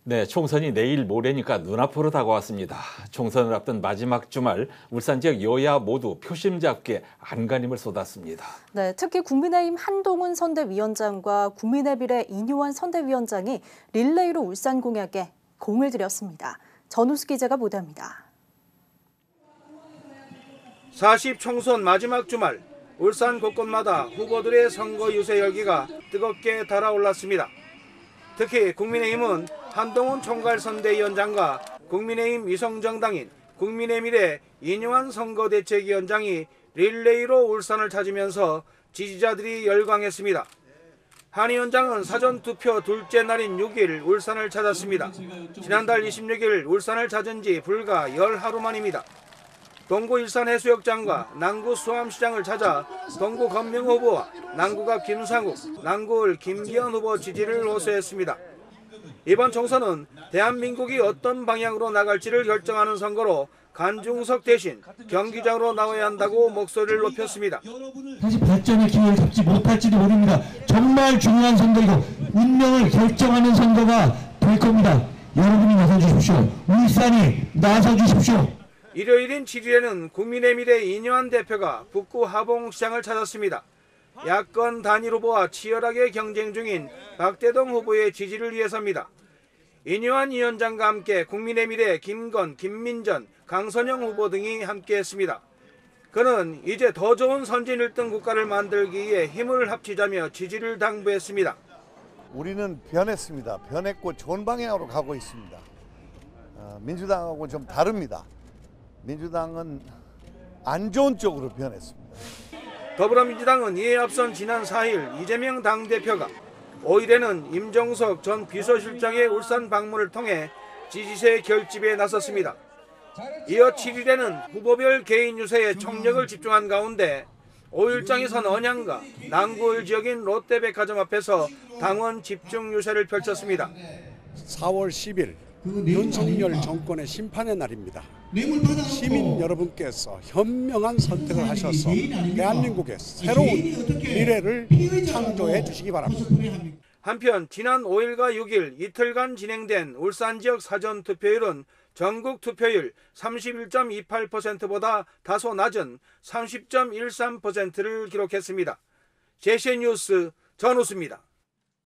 네, 총선이 내일 모레니까 눈앞으로 다가왔습니다. 총선을 앞둔 마지막 주말 울산 지역 여야 모두 표심 잡기에 안간힘을 쏟았습니다. 네, 특히 국민의힘 한동훈 선대위원장과 국민의 미래 이뇨한 선대위원장이 릴레이로 울산 공약에 공을 들였습니다. 전우수 기자가 보도합니다. 40 총선 마지막 주말 울산 곳곳마다 후보들의 선거 유세 열기가 뜨겁게 달아올랐습니다. 특히 국민의힘은 한동훈 총괄선대위원장과 국민의힘 위성정당인 국민의 미래 이뇨한 선거대책위원장이 릴레이로 울산을 찾으면서 지지자들이 열광했습니다. 한 위원장은 사전투표 둘째 날인 6일 울산을 찾았습니다. 지난달 26일 울산을 찾은 지 불과 10하루 만입니다. 동구 일산해수욕장과 남구 수암시장을 찾아 동구 건명 후보와 남구갑 김상욱, 남구을 김기현 후보 지지를 호소했습니다. 이번 총선은 대한민국이 어떤 방향으로 나갈지를 결정하는 선거로 간중석 대신 경기장으로 나와야 한다고 목소리를 높였습니다. 다시 발전의 기회를 잡지 못할지도 모릅니다. 정말 중요한 선거이고 운명을 결정하는 선거가 될 겁니다. 여러분이 나서주십시오. 울산이 나서주십시오. 일요일인 7일에는 국민의 미래 이뇨한 대표가 북구 하봉시장을 찾았습니다. 야권 단일 후보와 치열하게 경쟁 중인 박대동 후보의 지지를 위해서입니다. 이뇨한 위원장과 함께 국민의 미래 김건, 김민전, 강선영 후보 등이 함께했습니다. 그는 이제 더 좋은 선진 1등 국가를 만들기 위해 힘을 합치자며 지지를 당부했습니다. 우리는 변했습니다. 변했고 좋은 방향으로 가고 있습니다. 민주당하고 좀 다릅니다. 민주당은 안 좋은 쪽으로 변했습니다. 더불어민주당은 이에 앞선 지난 4일 이재명 당대표가 5일에는 임종석 전 비서실장의 울산 방문을 통해 지지세 결집에 나섰습니다. 이어 7일에는 후보별 개인 유세에 총력을 집중한 가운데 5일장에선 언양과 남구을 지역인 롯데백화점 앞에서 당원 집중 유세를 펼쳤습니다. 4월 10일 윤석열 정권의 심판의 날입니다. 시민 여러분께서 현명한 선택을 하셔서 대한민국의 새로운 미래를 창조해 주시기 바랍니다. 한편 지난 5일과 6일 이틀간 진행된 울산 지역 사전 투표율은 전국 투표율 31.28%보다 다소 낮은 30.13%를 기록했습니다. 제시뉴스 전우수입니다.